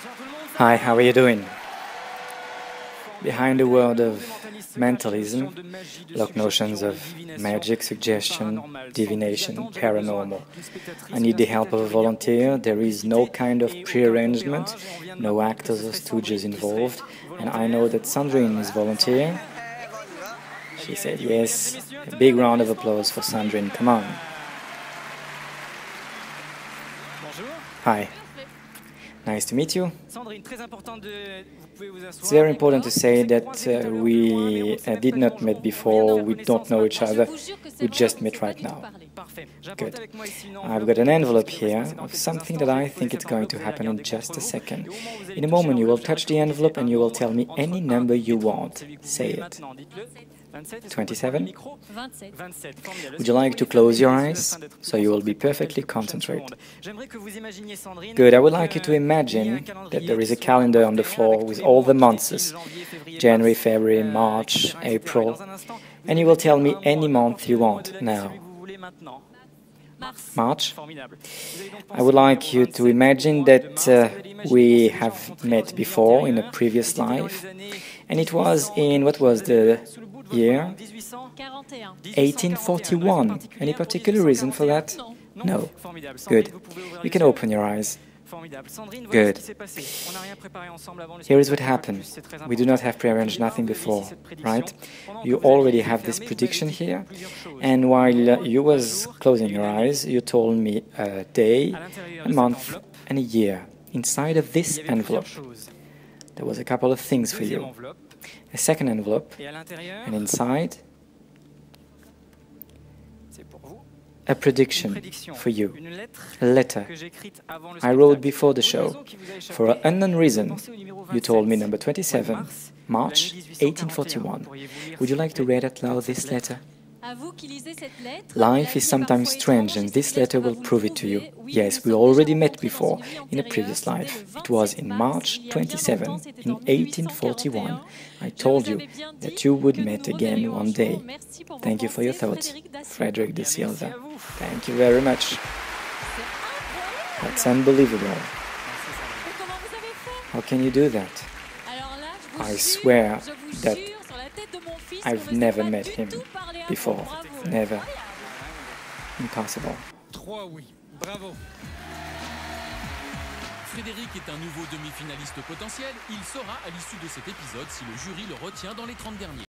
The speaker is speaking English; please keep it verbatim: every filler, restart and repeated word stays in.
Hi, how are you doing? Behind the world of mentalism, look notions of magic, suggestion, divination, paranormal. I need the help of a volunteer. There is no kind of pre-arrangement, no actors or stooges involved, and I know that Sandrine is volunteer. She said yes. A big round of applause for Sandrine, come on. Hi. Nice to meet you. It's very important to say that uh, we uh, did not meet before, we don't know each other, we just met right now. Good. I've got an envelope here of something that I think is going to happen in just a second. In a moment you will touch the envelope and you will tell me any number you want. Say it. twenty-seven? Would you like to close your eyes so you will be perfectly concentrated? Good, I would like you to imagine that there is a calendar on the floor with all the months, January, February, March, April, and you will tell me any month you want now. March? I would like you to imagine that uh, we have met before in a previous life, and it was in, what was the year? eighteen forty-one. Any particular reason for that? No. Good. You can open your eyes. Good. Here is what happened. We do not have prearranged nothing before, right? You already have this prediction here, and while uh, you was closing your eyes, you told me a day, a month, and a year. Inside of this envelope, there was a couple of things for you. A second envelope, and inside, a prediction for you, a letter I wrote before the show. For an unknown reason, you told me number twenty-seven, March eighteen forty-one. Would you like to read out loud this letter? Life is sometimes strange, and this letter will prove it to you. Yes, we already met before, in a previous life. It was in March twenty-seventh, in eighteen forty-one. I told you that you would meet again one day. Thank you for your thoughts, Frederick de Silva. Thank you very much. That's unbelievable. How can you do that? I swear that I've never met him before. Never. Impossible. Trois oui. Bravo. Frédéric est un nouveau demi-finaliste potentiel. Il saura à l'issue de cet épisode si le jury le retient dans les trente derniers.